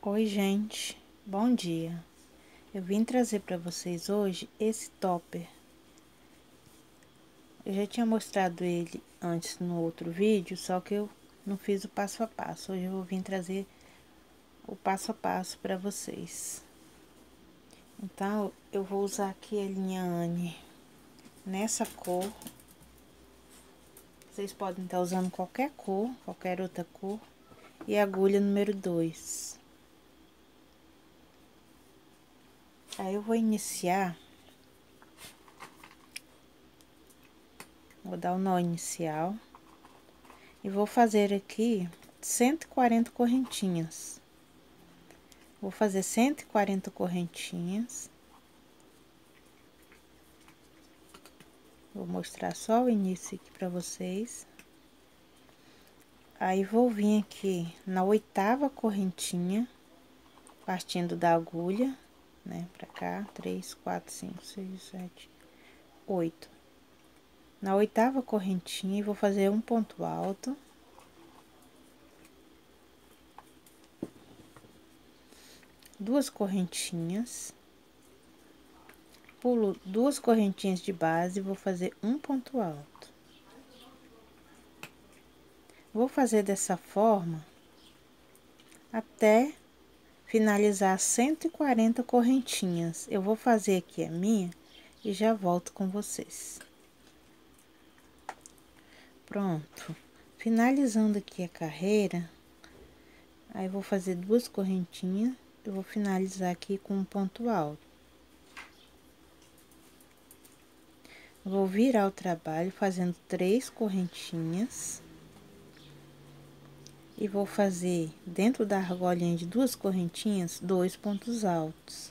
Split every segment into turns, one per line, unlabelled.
Oi, gente, bom dia. Eu vim trazer para vocês hoje esse topper. Eu já tinha mostrado ele antes no outro vídeo, só que eu não fiz o passo a passo. Hoje eu vou vir trazer o passo a passo para vocês. Então, eu vou usar aqui a linha Anne nessa cor. Vocês podem estar usando qualquer cor, qualquer outra cor. E a agulha número 2. Aí eu vou iniciar. Vou dar o nó inicial. E vou fazer aqui 140 correntinhas. Vou fazer 140 correntinhas. Vou mostrar só o início aqui pra vocês. Aí, vou vir aqui na 8ª correntinha, partindo da agulha, né, pra cá, 3, 4, 5, 6, 7, 8. Na 8ª correntinha, e vou fazer um ponto alto. Duas correntinhas. Pulo 2 correntinhas de base e vou fazer um ponto alto. Vou fazer dessa forma até finalizar 140 correntinhas. Eu vou fazer aqui a minha e já volto com vocês. Pronto. Finalizando aqui a carreira, aí vou fazer 2 correntinhas, eu vou finalizar aqui com um ponto alto. Vou virar o trabalho fazendo 3 correntinhas. E vou fazer dentro da argolinha de 2 correntinhas, 2 pontos altos.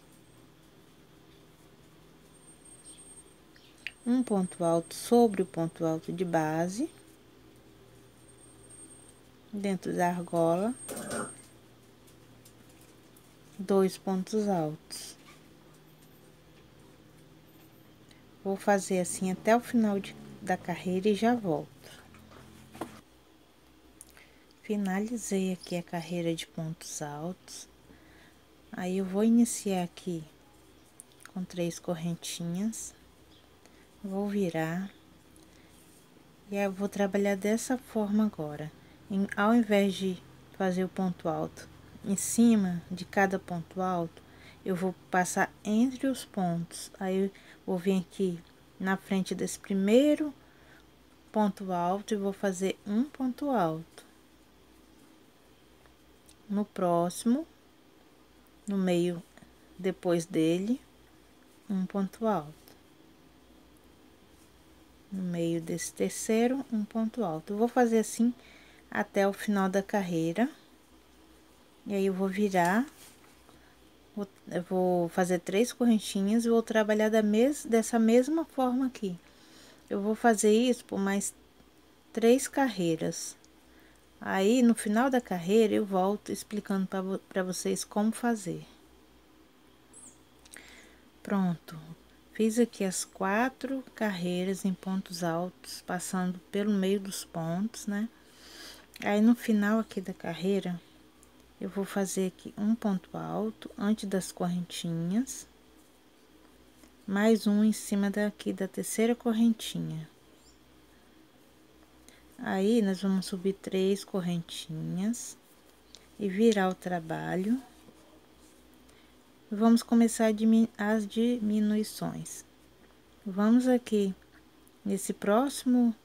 Um ponto alto sobre o ponto alto de base. Dentro da argola, 2 pontos altos. Vou fazer assim até o final da carreira e já volto. Finalizei aqui a carreira de pontos altos. Aí, eu vou iniciar aqui com 3 correntinhas. Vou virar. E aí, eu vou trabalhar dessa forma agora. Ao invés de fazer o ponto alto em cima de cada ponto alto, eu vou passar entre os pontos. Aí, eu vou vir aqui na frente desse primeiro ponto alto e vou fazer um ponto alto. No próximo, no meio, depois dele, um ponto alto. No meio desse terceiro, um ponto alto. Eu vou fazer assim até o final da carreira. E aí, eu vou virar, eu vou fazer 3 correntinhas e vou trabalhar dessa mesma forma aqui. Eu vou fazer isso por mais 3 carreiras. Aí, no final da carreira, eu volto explicando para vocês como fazer. Pronto. Fiz aqui as 4 carreiras em pontos altos, passando pelo meio dos pontos, né? Aí, no final aqui da carreira, eu vou fazer aqui um ponto alto antes das correntinhas, mais um em cima daqui da terceira correntinha. Aí, nós vamos subir 3 correntinhas e virar o trabalho. Vamos começar as diminuições. Vamos aqui, nesse próximo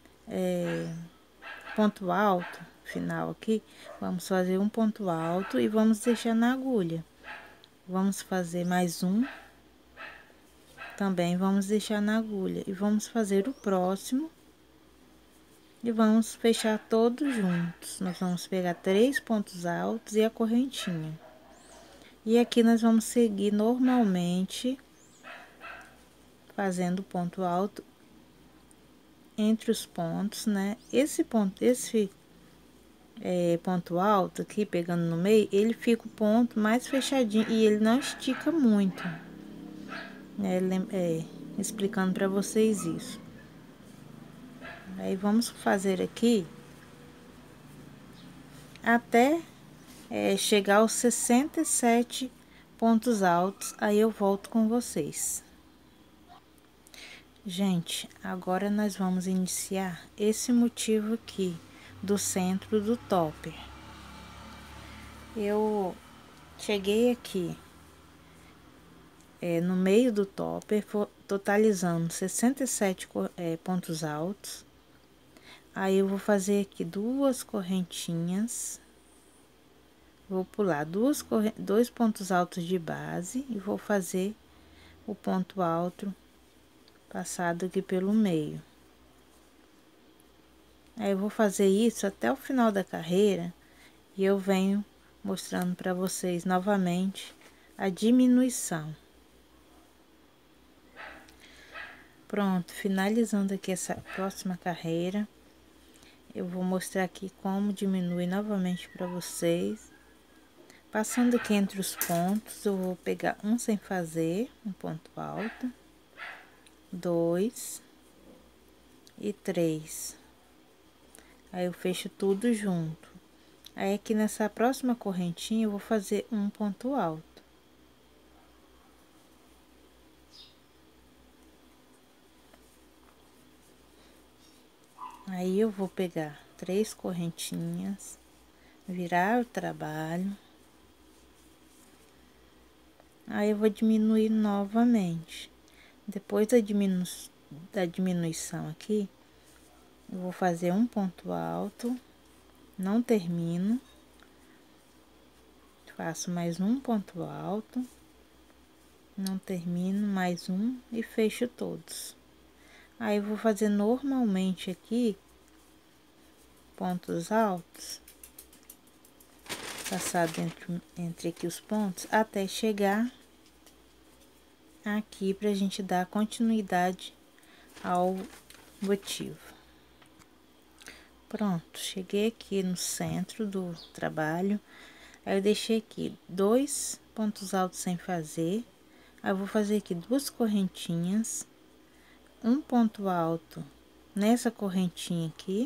ponto alto, final aqui, vamos fazer um ponto alto e vamos deixar na agulha. Vamos fazer mais um, também vamos deixar na agulha. E vamos fazer o próximo. E vamos fechar todos juntos. Nós vamos pegar 3 pontos altos e a correntinha. E aqui nós vamos seguir normalmente, fazendo ponto alto entre os pontos, né? Esse ponto alto aqui, pegando no meio, ele fica o ponto mais fechadinho e ele não estica muito. Explicando para vocês isso. Aí, vamos fazer aqui até chegar aos 67 pontos altos, aí eu volto com vocês. Gente, agora nós vamos iniciar esse motivo aqui do centro do topper. Eu cheguei aqui no meio do topper, totalizando 67 pontos altos. Aí eu vou fazer aqui duas correntinhas, vou pular dois pontos altos de base e vou fazer o ponto alto passado aqui pelo meio. Aí eu vou fazer isso até o final da carreira e eu venho mostrando para vocês novamente a diminuição. Pronto, finalizando aqui essa próxima carreira, eu vou mostrar aqui como diminui novamente para vocês. Passando aqui entre os pontos, eu vou pegar um sem fazer, um ponto alto, 2 e 3. Aí eu fecho tudo junto. Aí aqui nessa próxima correntinha eu vou fazer um ponto alto. Aí eu vou pegar 3 correntinhas, virar o trabalho. Aí eu vou diminuir novamente. Depois da diminuição aqui, eu vou fazer um ponto alto, não termino, faço mais um ponto alto, não termino, mais um e fecho todos. Aí eu vou fazer normalmente aqui pontos altos, passar entre aqui os pontos até chegar aqui pra gente dar continuidade ao motivo. Pronto, cheguei aqui no centro do trabalho, aí eu deixei aqui 2 pontos altos sem fazer, aí eu vou fazer aqui 2 correntinhas, um ponto alto nessa correntinha aqui,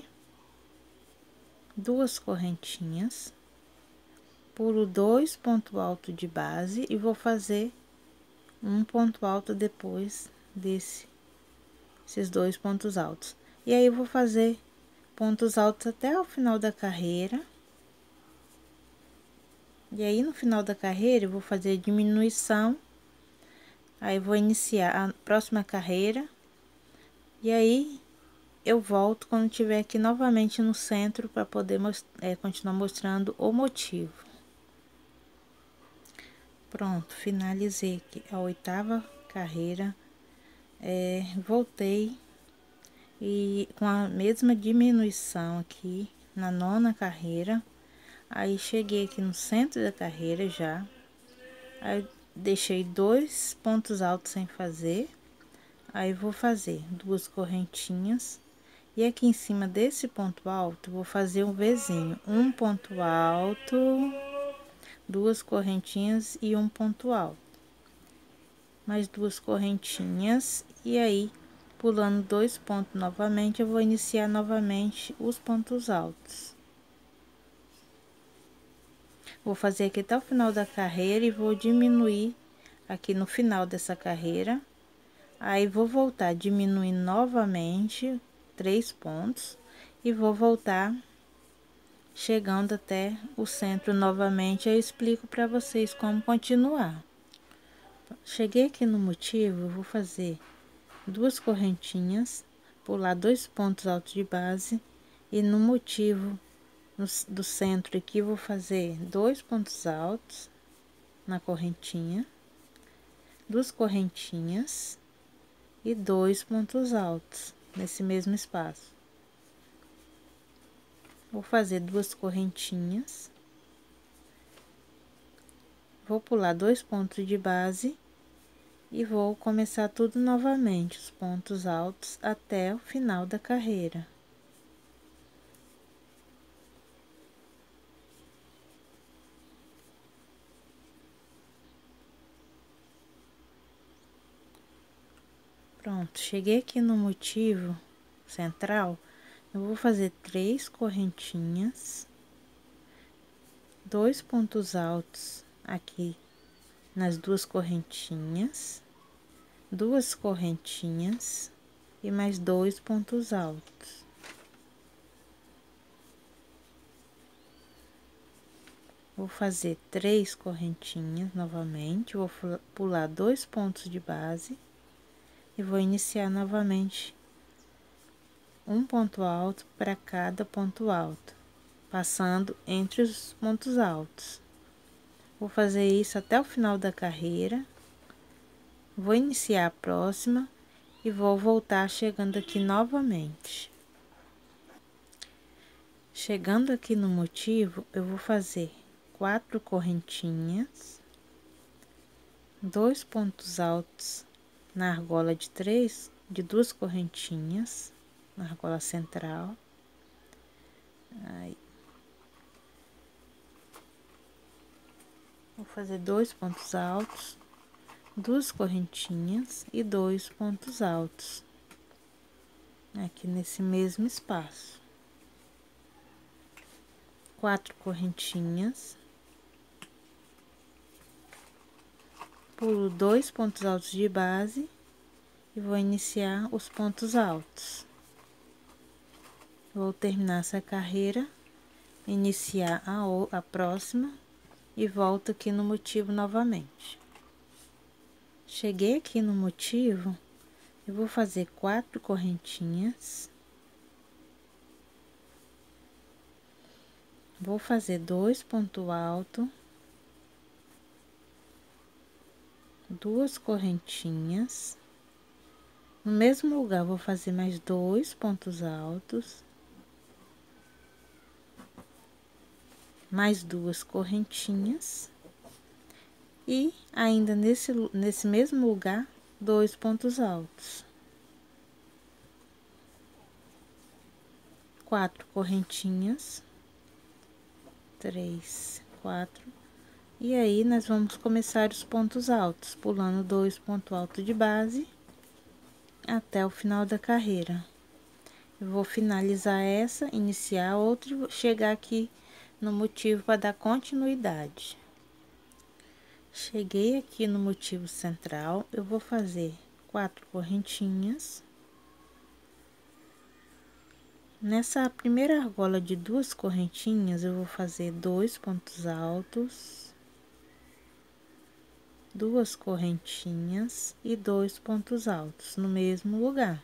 2 correntinhas, pulo 2 pontos altos de base e vou fazer um ponto alto depois esses 2 pontos altos. E aí eu vou fazer pontos altos até o final da carreira. E aí no final da carreira eu vou fazer diminuição. Aí vou iniciar a próxima carreira. E aí eu volto quando tiver aqui novamente no centro para poder continuar mostrando o motivo. Pronto, finalizei aqui a 8ª carreira. Voltei e com a mesma diminuição aqui na 9ª carreira. Aí cheguei aqui no centro da carreira já, aí deixei 2 pontos altos sem fazer, aí vou fazer 2 correntinhas e aqui em cima desse ponto alto vou fazer um Vzinho, um ponto alto, 2 correntinhas e um ponto alto, mais 2 correntinhas e aí pulando 2 pontos novamente eu vou iniciar novamente os pontos altos. Vou fazer aqui até o final da carreira e vou diminuir aqui no final dessa carreira. Aí vou voltar diminuindo novamente 3 pontos e vou voltar chegando até o centro novamente. Eu explico para vocês como continuar. Cheguei aqui no motivo, eu vou fazer 2 correntinhas, pular 2 pontos altos de base e no motivo do centro aqui vou fazer 2 pontos altos na correntinha, 2 correntinhas e 2 pontos altos nesse mesmo espaço. Vou fazer 2 correntinhas, vou pular 2 pontos de base e vou começar tudo novamente, os pontos altos até o final da carreira. Pronto, cheguei aqui no motivo central, eu vou fazer 3 correntinhas, 2 pontos altos aqui nas duas correntinhas, 2 correntinhas e mais 2 pontos altos. Vou fazer 3 correntinhas novamente, vou pular 2 pontos de base e vou iniciar novamente um ponto alto para cada ponto alto, passando entre os pontos altos. Vou fazer isso até o final da carreira. Vou iniciar a próxima e vou voltar chegando aqui novamente. Chegando aqui no motivo, eu vou fazer 4 correntinhas, 2 pontos altos na argola de 2 correntinhas, na argola central. Aí. Vou fazer 2 pontos altos, 2 correntinhas e 2 pontos altos aqui nesse mesmo espaço. 4 correntinhas, pulo 2 pontos altos de base e vou iniciar os pontos altos. Vou terminar essa carreira, iniciar a próxima e volto aqui no motivo novamente. Cheguei aqui no motivo, eu vou fazer 4 correntinhas, vou fazer 2 pontos altos, 2 correntinhas, no mesmo lugar vou fazer mais 2 pontos altos, mais 2 correntinhas e ainda nesse mesmo lugar 2 pontos altos, 4 correntinhas, 3, 4, e aí nós vamos começar os pontos altos, pulando 2 pontos altos de base até o final da carreira. Eu vou finalizar essa, iniciar outra e chegar aqui no motivo para dar continuidade. Cheguei aqui no motivo central, eu vou fazer 4 correntinhas. Nessa primeira argola de 2 correntinhas, eu vou fazer 2 pontos altos, 2 correntinhas e 2 pontos altos no mesmo lugar.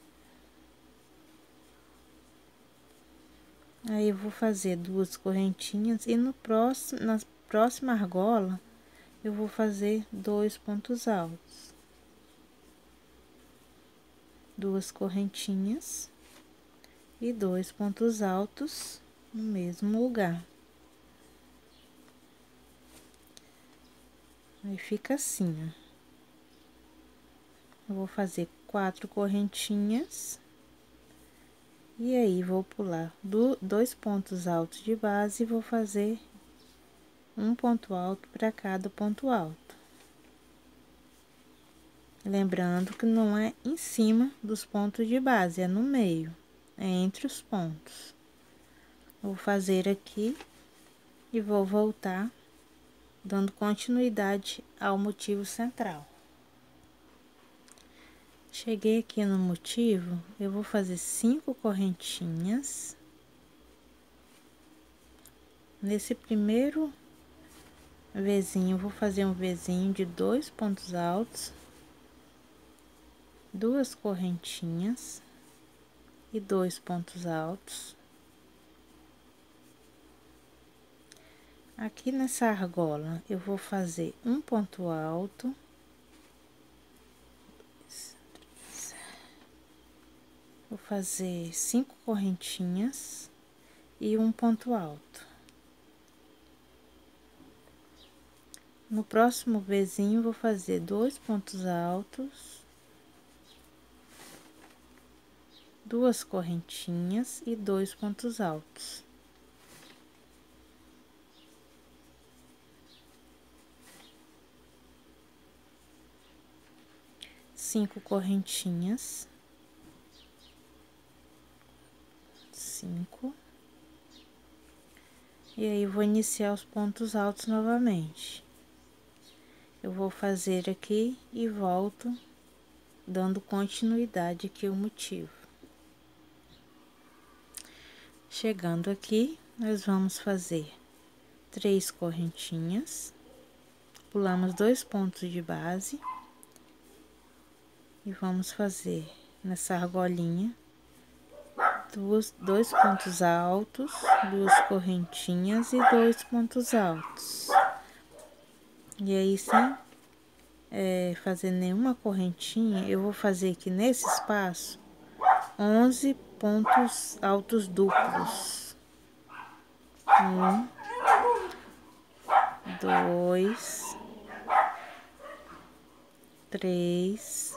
Aí eu vou fazer 2 correntinhas e na próxima argola eu vou fazer 2 pontos altos, 2 correntinhas e 2 pontos altos no mesmo lugar. Aí fica assim, ó. Eu vou fazer 4 correntinhas e aí vou pular 2 pontos altos de base e vou fazer um ponto alto para cada ponto alto. Lembrando que não é em cima dos pontos de base, é no meio, é entre os pontos. Vou fazer aqui e vou voltar, dando continuidade ao motivo central. Cheguei aqui no motivo, eu vou fazer 5 correntinhas. Nesse primeiro Vzinho, vou fazer um Vzinho de 2 pontos altos, 2 correntinhas e 2 pontos altos. Aqui nessa argola, eu vou fazer um ponto alto, vou fazer 5 correntinhas e um ponto alto. No próximo Vzinho, vou fazer 2 pontos altos, 2 correntinhas e 2 pontos altos. Cinco correntinhas, 5 E aí, vou iniciar os pontos altos novamente. Eu vou fazer aqui e volto, dando continuidade aqui ao motivo. Chegando aqui, nós vamos fazer 3 correntinhas, pulamos 2 pontos de base e vamos fazer nessa argolinha dois pontos altos, 2 correntinhas e 2 pontos altos. E aí, sem fazer nenhuma correntinha, eu vou fazer aqui nesse espaço 11 pontos altos duplos. 1, 2, 3,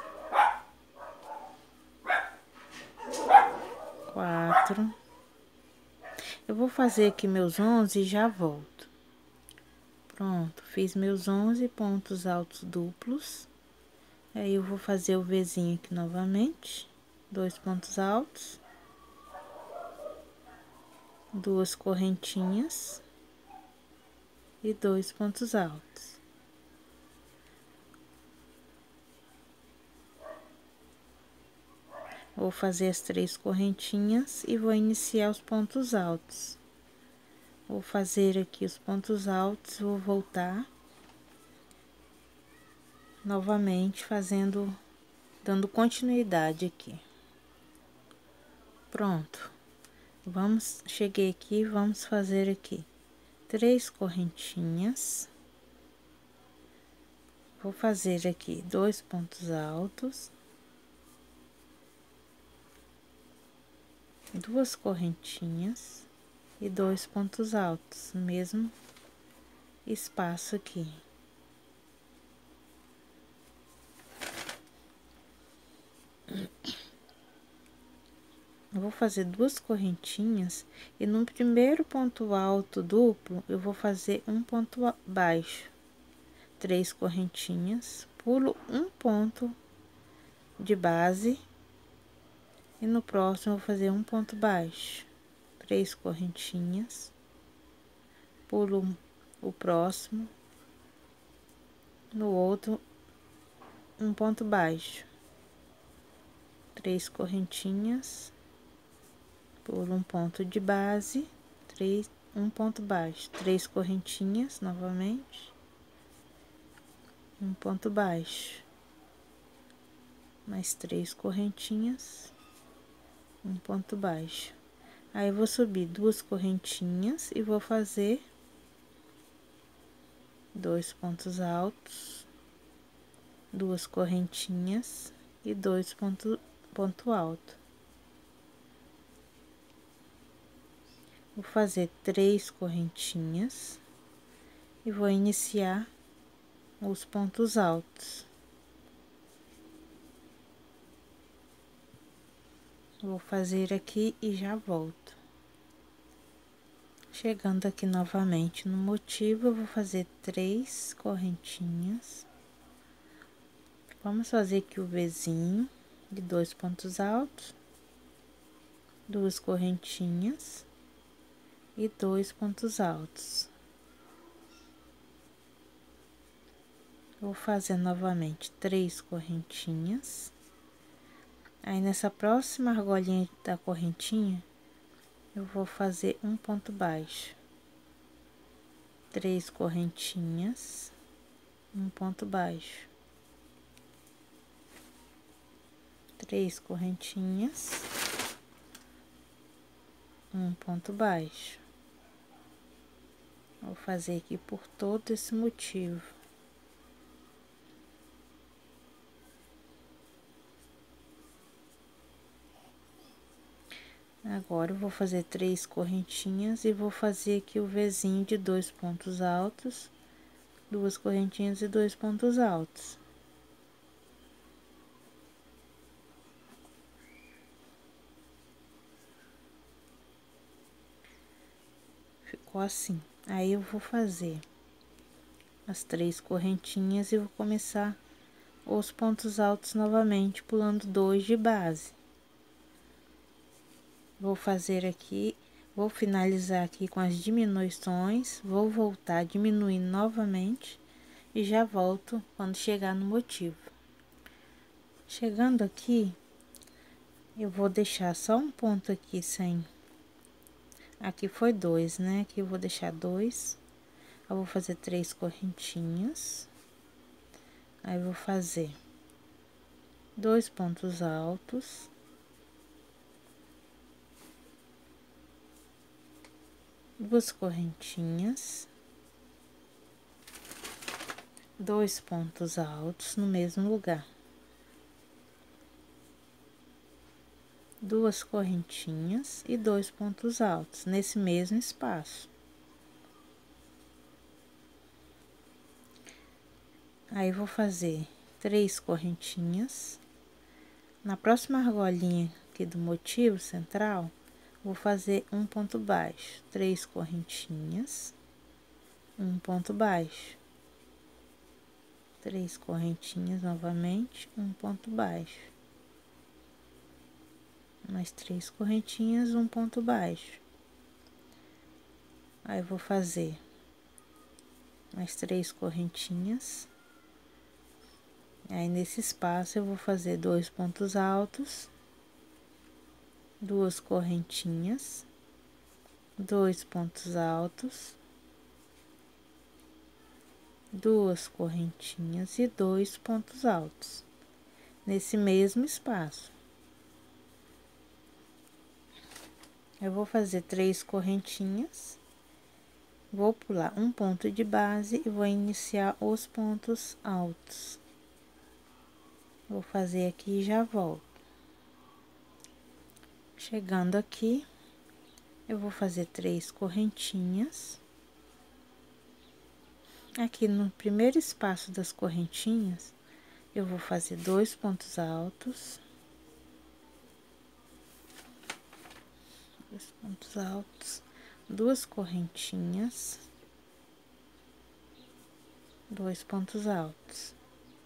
4. Eu vou fazer aqui meus 11 e já volto. Pronto, fiz meus 11 pontos altos duplos. Aí, eu vou fazer o Vzinho aqui novamente. 2 pontos altos. 2 correntinhas. E 2 pontos altos. Vou fazer as 3 correntinhas e vou iniciar os pontos altos. Vou fazer aqui os pontos altos, vou voltar novamente dando continuidade aqui. Pronto. Cheguei aqui, vamos fazer aqui 3 correntinhas. Vou fazer aqui 2 pontos altos. 2 correntinhas e 2 pontos altos, no mesmo espaço aqui. Eu vou fazer 2 correntinhas e no primeiro ponto alto duplo, eu vou fazer um ponto baixo. 3 correntinhas, pulo um ponto de base e no próximo eu vou fazer um ponto baixo. 3 correntinhas, pulo o próximo, no outro um ponto baixo. 3 correntinhas, pulo um ponto de base, um ponto baixo, 3 correntinhas novamente, um ponto baixo, mais 3 correntinhas, um ponto baixo. Aí, eu vou subir 2 correntinhas e vou fazer 2 pontos altos, 2 correntinhas e 2 ponto alto. Vou fazer 3 correntinhas e vou iniciar os pontos altos. Vou fazer aqui e já volto. Chegando aqui novamente no motivo, eu vou fazer 3 correntinhas. Vamos fazer aqui o Vzinho de 2 pontos altos, 2 correntinhas e 2 pontos altos. Vou fazer novamente 3 correntinhas. Aí, nessa próxima argolinha da correntinha, eu vou fazer um ponto baixo. 3 correntinhas, um ponto baixo. 3 correntinhas, um ponto baixo. Vou fazer aqui por todo esse motivo. Agora, eu vou fazer 3 correntinhas e vou fazer aqui o Vzinho de 2 pontos altos, 2 correntinhas e 2 pontos altos. Ficou assim. Aí, eu vou fazer as 3 correntinhas e vou começar os pontos altos novamente, pulando 2 de base. Vou fazer aqui Vou finalizar aqui com as diminuições, vou voltar diminuindo novamente e já volto quando chegar no motivo. Chegando aqui, eu vou deixar só um ponto aqui sem. Aqui foi 2, né? Aqui eu vou deixar 2. Eu vou fazer 3 correntinhas. Aí vou fazer 2 pontos altos. Duas correntinhas. 2 pontos altos no mesmo lugar. 2 correntinhas e 2 pontos altos nesse mesmo espaço. Aí vou fazer 3 correntinhas. Na próxima argolinha aqui do motivo central, vou fazer um ponto baixo, 3 correntinhas, um ponto baixo, 3 correntinhas novamente, um ponto baixo, mais 3 correntinhas, um ponto baixo. Aí vou fazer mais 3 correntinhas. Aí nesse espaço eu vou fazer 2 pontos altos, 2 correntinhas, 2 pontos altos, 2 correntinhas e 2 pontos altos nesse mesmo espaço. Eu vou fazer 3 correntinhas, vou pular um ponto de base e vou iniciar os pontos altos. Vou fazer aqui e já volto. Chegando aqui, eu vou fazer 3 correntinhas. Aqui no primeiro espaço das correntinhas, eu vou fazer 2 pontos altos. 2 pontos altos, 2 correntinhas, 2 pontos altos.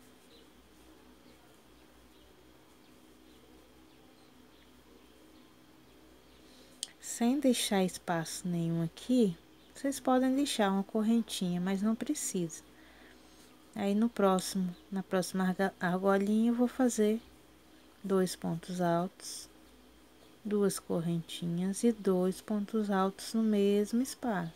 Sem deixar espaço nenhum aqui, vocês podem deixar uma correntinha, mas não precisa. Aí na próxima argolinha eu vou fazer 2 pontos altos, 2 correntinhas e 2 pontos altos no mesmo espaço.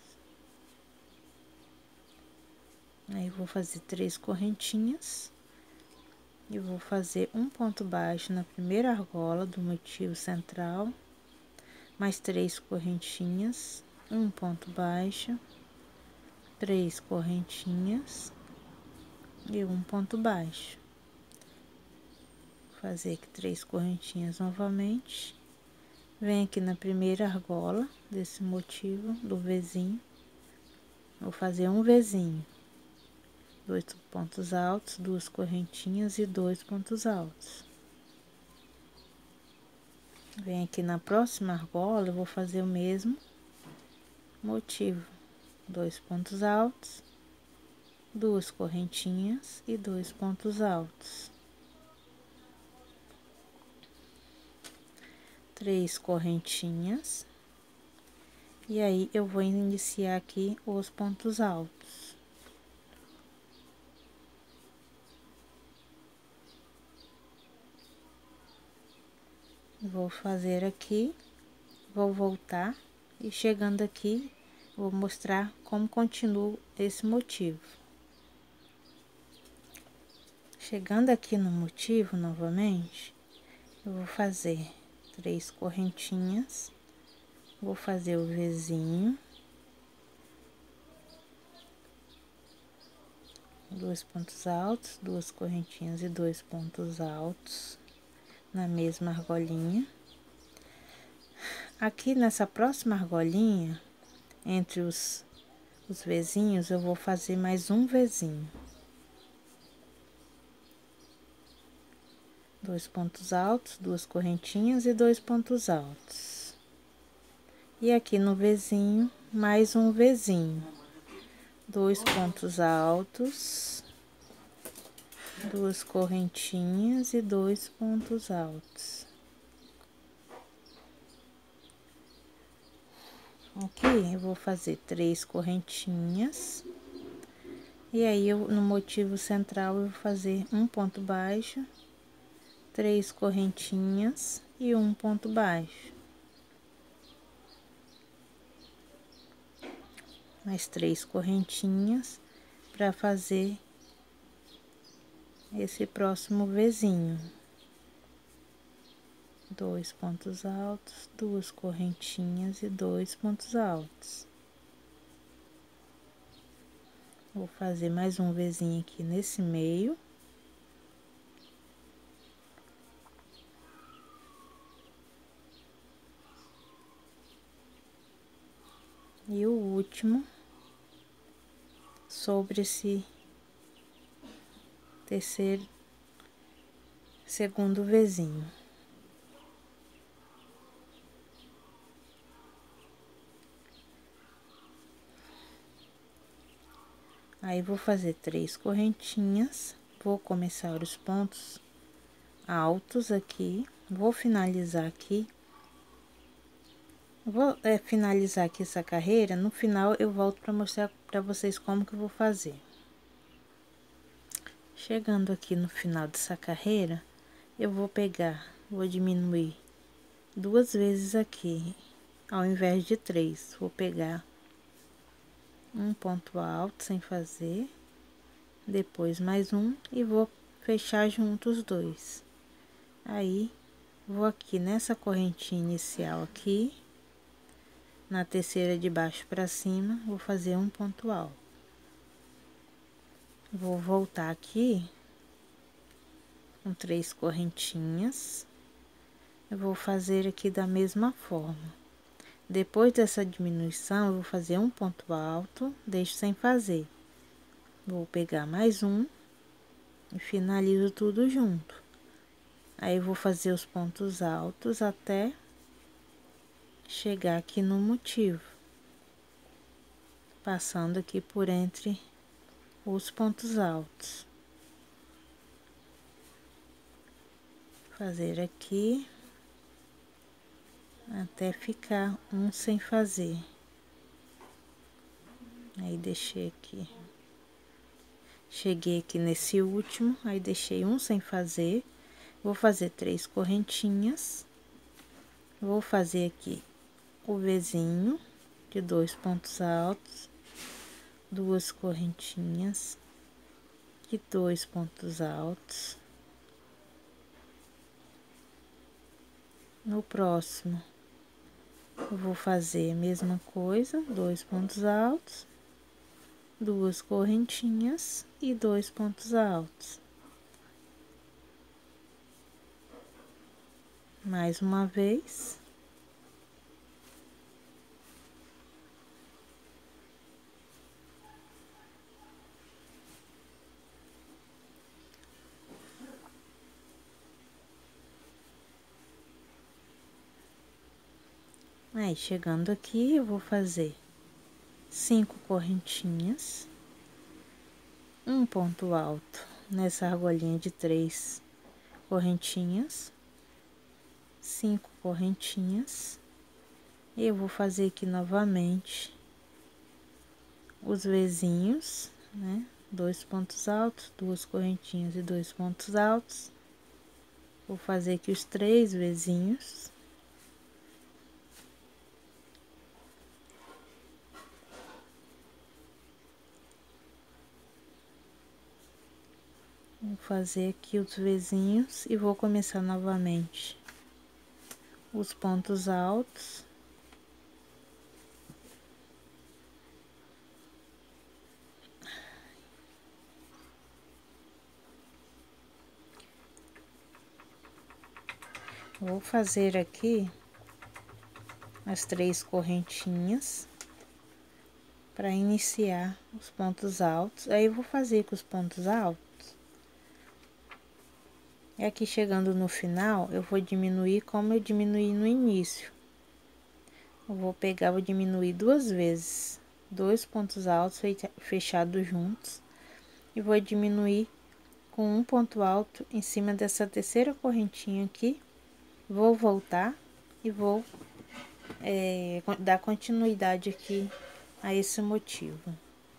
Aí vou fazer 3 correntinhas e vou fazer um ponto baixo na primeira argola do motivo central, mais 3 correntinhas, um ponto baixo, 3 correntinhas e um ponto baixo. Vou fazer aqui 3 correntinhas novamente. Vem aqui na primeira argola desse motivo do Vzinho, vou fazer um Vzinho, 2 pontos altos, 2 correntinhas e 2 pontos altos. Vem aqui na próxima argola, eu vou fazer o mesmo motivo, 2 pontos altos, 2 correntinhas e 2 pontos altos. 3 correntinhas. E aí, eu vou iniciar aqui os pontos altos. Vou fazer aqui, vou voltar e chegando aqui, vou mostrar como continua esse motivo. Chegando aqui no motivo novamente, eu vou fazer 3 correntinhas, vou fazer o Vzinho, 2 pontos altos, 2 correntinhas e 2 pontos altos na mesma argolinha. Aqui nessa próxima argolinha, entre os Vzinhos, eu vou fazer mais um Vzinho. 2 pontos altos, 2 correntinhas e 2 pontos altos. E aqui no Vzinho, mais um Vzinho. 2 pontos altos, 2 correntinhas e 2 pontos altos. Aqui eu vou fazer 3 correntinhas. E aí, no motivo central, eu vou fazer um ponto baixo, 3 correntinhas e um ponto baixo. Mais 3 correntinhas para fazer esse próximo Vzinho. 2 pontos altos, 2 correntinhas e 2 pontos altos. Vou fazer mais um Vzinho aqui nesse meio. E o último sobre esse segundo Vzinho. Aí, vou fazer 3 correntinhas, vou começar os pontos altos aqui, vou finalizar aqui. Vou finalizar aqui essa carreira, no final eu volto para mostrar para vocês como que eu vou fazer. Chegando aqui no final dessa carreira, eu vou diminuir 2 vezes aqui, ao invés de 3, vou pegar um ponto alto sem fazer, depois mais um e vou fechar junto os dois. Aí, vou aqui nessa correntinha inicial aqui, na terceira de baixo para cima, vou fazer um ponto alto. Vou voltar aqui com 3 correntinhas, eu vou fazer aqui da mesma forma. Depois dessa diminuição, eu vou fazer um ponto alto, deixo sem fazer. Vou pegar mais um e finalizo tudo junto. Aí, eu vou fazer os pontos altos até chegar aqui no motivo, passando aqui por entre os pontos altos. Fazer aqui até ficar um sem fazer. Aí, deixei aqui. Cheguei aqui nesse último, aí deixei um sem fazer. Vou fazer 3 correntinhas. Vou fazer aqui o Vzinho de 2 pontos altos, 2 correntinhas e 2 pontos altos. No próximo, eu vou fazer a mesma coisa, 2 pontos altos, 2 correntinhas e 2 pontos altos. Mais uma vez. Aí, chegando aqui, eu vou fazer 5 correntinhas, um ponto alto nessa argolinha de 3 correntinhas, 5 correntinhas, e eu vou fazer aqui novamente os Vzinhos, né? 2 pontos altos, 2 correntinhas e 2 pontos altos. Vou fazer aqui os 3 Vzinhos. Vou fazer aqui os Vzinhos e vou começar novamente os pontos altos. Vou fazer aqui as 3 correntinhas para iniciar os pontos altos. Aí, eu vou fazer com os pontos altos. E aqui, chegando no final, eu vou diminuir como eu diminuí no início. Eu vou pegar, vou diminuir 2 vezes, 2 pontos altos fechados juntos. E vou diminuir com um ponto alto em cima dessa terceira correntinha aqui. Vou voltar e vou dar continuidade aqui a esse motivo.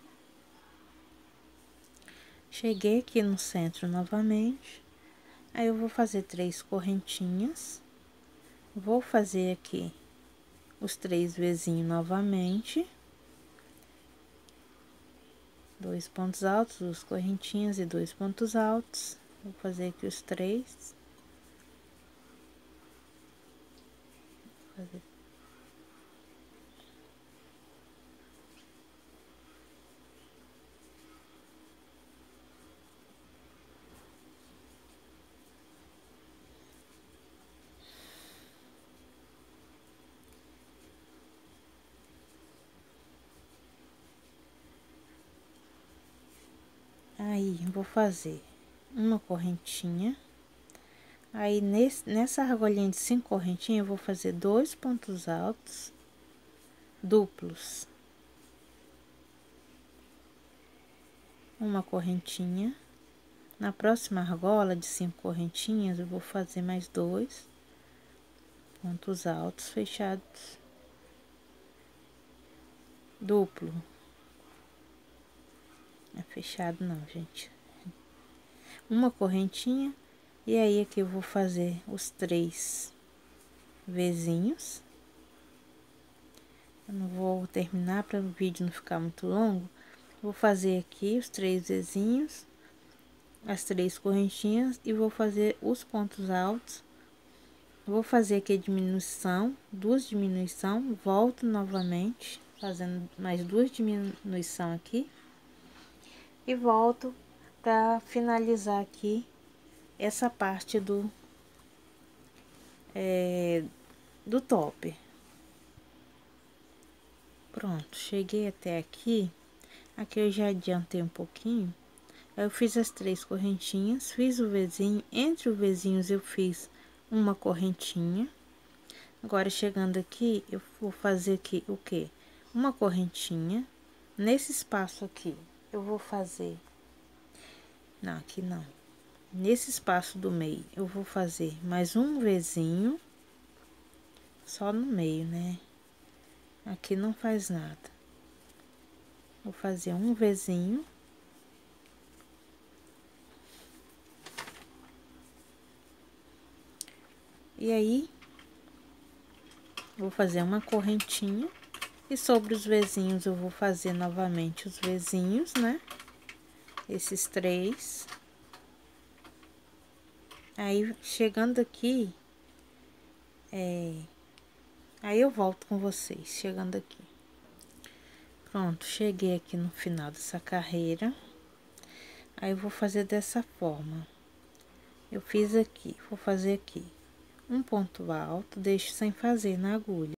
Cheguei aqui no centro novamente, aí eu vou fazer 3 correntinhas, vou fazer aqui os 3 vezinhos novamente, 2 pontos altos, 2 correntinhas e 2 pontos altos, vou fazer aqui os 3. Aí, vou fazer uma correntinha. Aí, nessa argolinha de 5 correntinhas, eu vou fazer 2 pontos altos duplos. Uma correntinha. Na próxima argola de 5 correntinhas, eu vou fazer mais 2 pontos altos fechados duplo. É fechado não, gente. Uma correntinha, e aí aqui eu vou fazer os 3 vezinhos. Eu não vou terminar para o vídeo não ficar muito longo. Vou fazer aqui os 3 vezinhos, as 3 correntinhas e vou fazer os pontos altos. Vou fazer aqui a diminuição, 2 diminuição, volto novamente, fazendo mais 2 diminuição aqui. E volto para finalizar aqui essa parte do top. Pronto, cheguei até aqui. Aqui eu já adiantei um pouquinho. Eu fiz as 3 correntinhas, fiz o vezinho, entre os vezinhos eu fiz uma correntinha. Agora, chegando aqui, eu vou fazer aqui o quê? Uma correntinha. Nesse espaço aqui, eu vou fazer... Não, aqui não. Nesse espaço do meio, eu vou fazer mais um vezinho. Só no meio, né? Aqui não faz nada. Vou fazer um vezinho. E aí, vou fazer uma correntinha. E sobre os vezinhos, eu vou fazer novamente os vezinhos, né? Esses 3. Aí, chegando aqui, aí eu volto com vocês, chegando aqui. Pronto, cheguei aqui no final dessa carreira. Aí, eu vou fazer dessa forma. Eu fiz aqui, vou fazer aqui um ponto alto, deixo sem fazer na agulha.